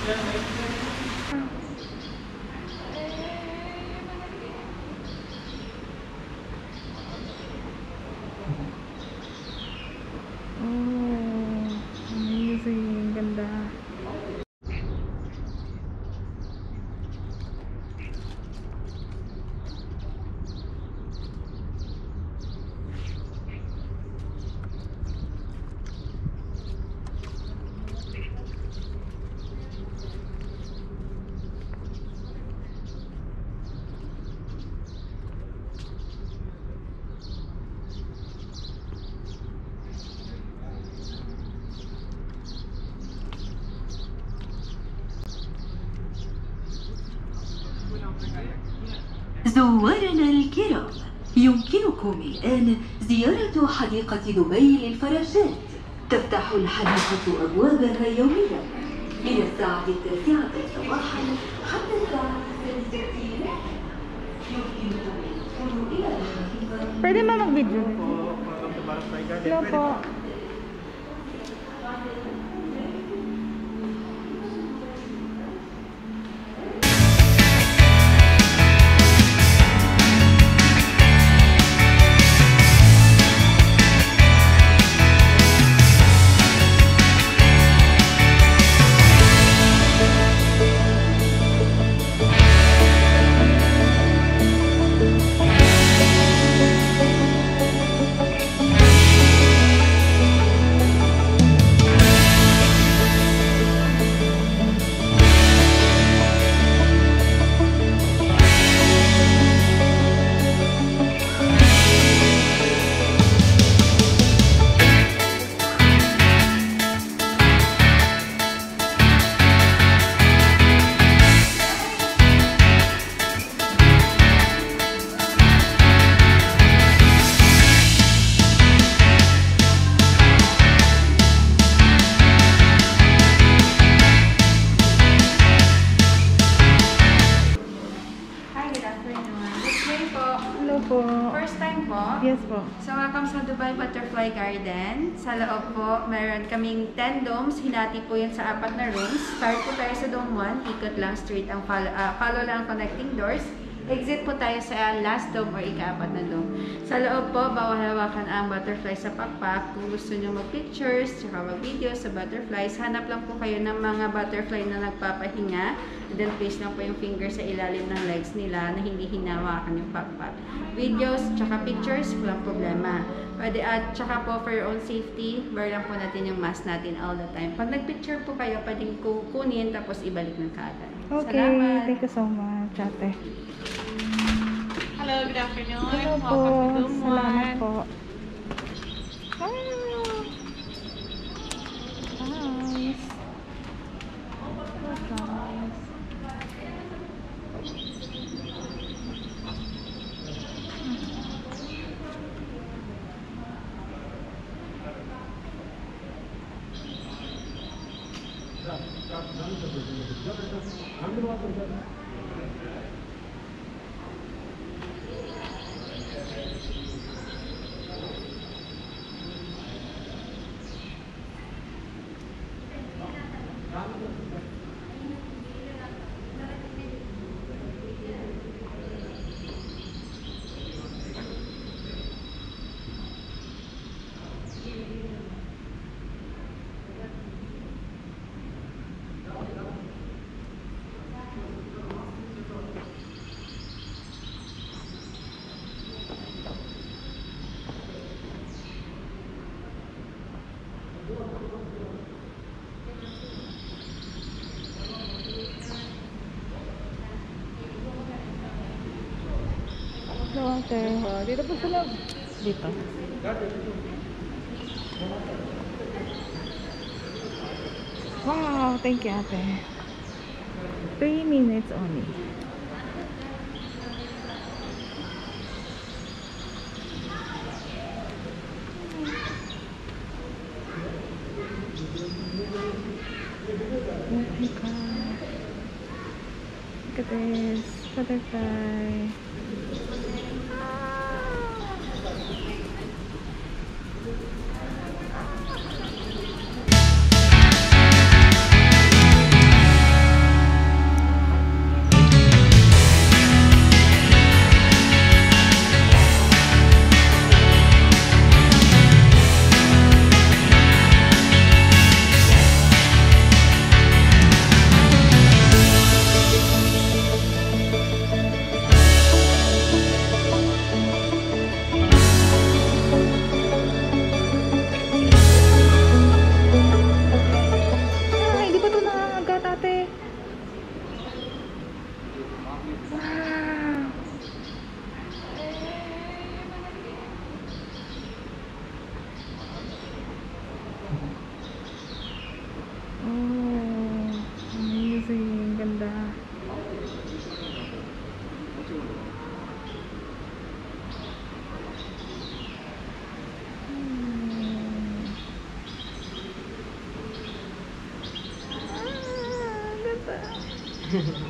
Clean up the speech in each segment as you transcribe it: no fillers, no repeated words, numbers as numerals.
Amazing. Ganda. زوارنا الكرام، يمكنكم الآن زيارة حديقة دبي للفراشات. تفتح الحديقة أبوابها يوميا من الساعة 9 صباحا حتى الساعة 6 ليلا. يمكنكم الدخول إلى الحديقة. Pwede ba mag-video? Hello po. Hello po. First time po? Yes po. So, welcome sa Dubai Butterfly Garden. Sa loob po, meron kaming 10 domes. Hinati po yun sa 4 na rooms. Start po tayo sa dome 1. Ikot lang straight ang follow lang ang connecting doors. Exit po tayo sa last dome or ika-4 na dome. Sa loob po, bawal hawakan ang butterfly sa pakpak. Kung gusto nyo mag-pictures, tsaka mag-videos sa butterflies, hanap lang po kayo ng mga butterfly na nagpapahinga. And then place lang po yung finger sa ilalim ng legs nila na hindi hinawakan yung pakpak. Videos, tsaka pictures, walang problema. Pwede at tsaka po for your own safety, wear lang po natin yung mask natin all the time. Pag nag-picture po kayo, pwedeng kukunin tapos ibalik ng kaagad. Okay, Salamat. thank you so much, ate. Hello, good afternoon. Hello po. Welcome to Dome Salamat 1. po. Okay. Dito po sila. Dito. Wow, thank you, ate. 3 minutes only. Oh my God. Look at this butterfly. ganda. Ganda.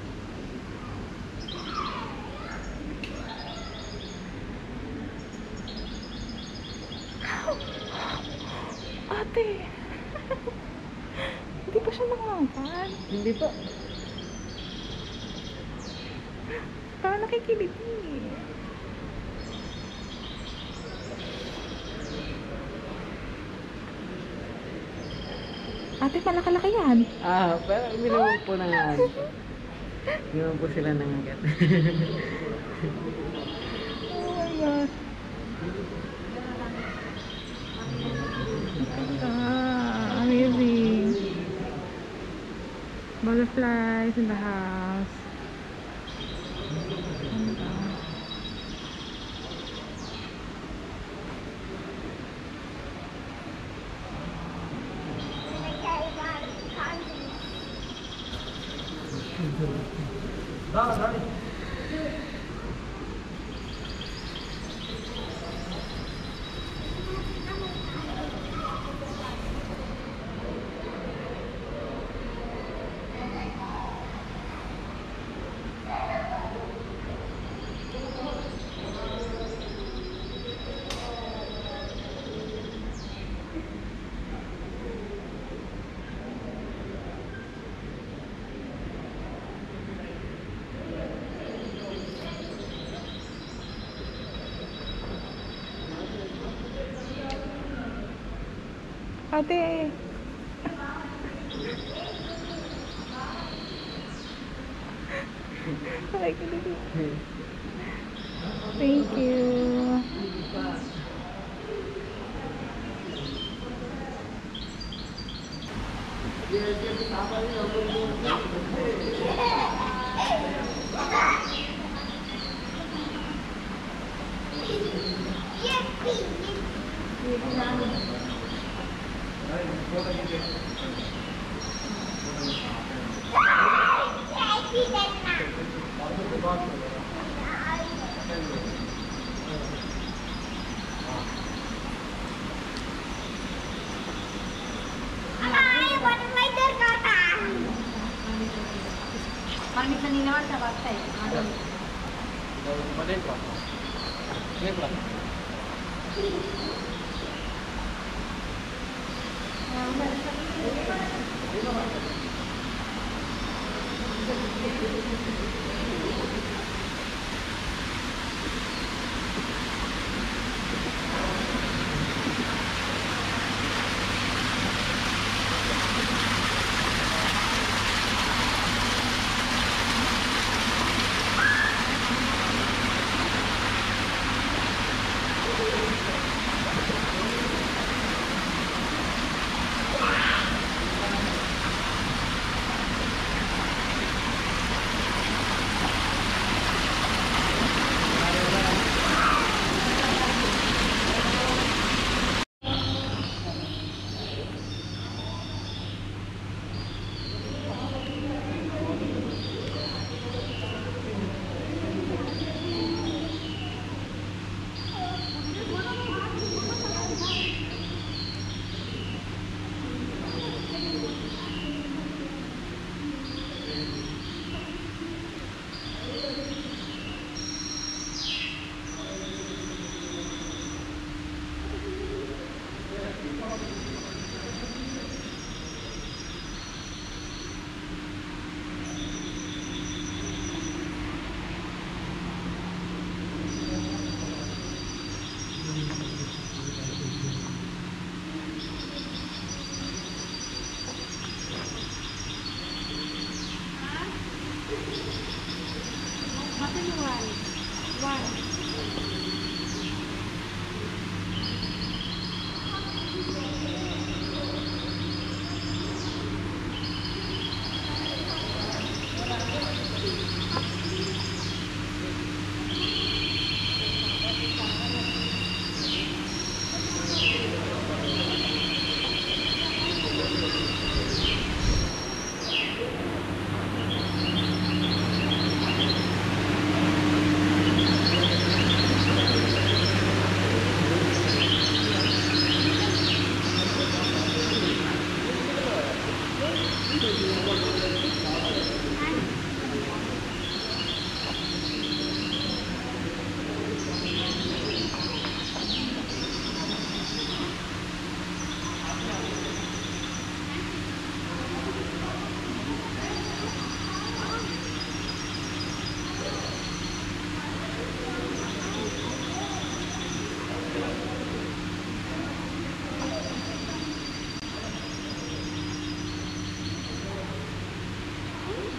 Ate. Hindi pa siya nangangapan. Hindi po. Parang nakikiliti. Ate, malaki-laki yan. Pero minumog po ng minumog po sila ng agad. Oh my God. Ganda. Amazing. Butterflies in the house. Ganda. Ate. Nakikiliti. Thank you. Pamit na nila sa website.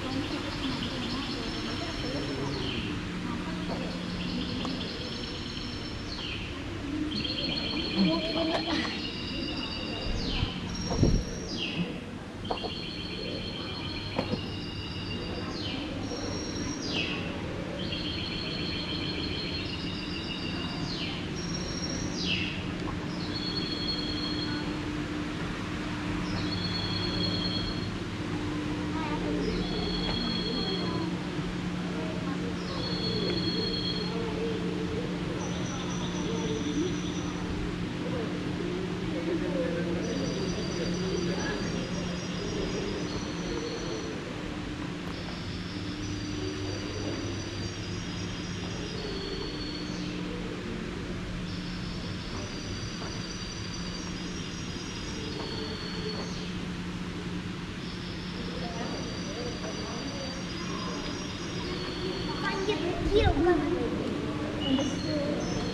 Panggil kira kan.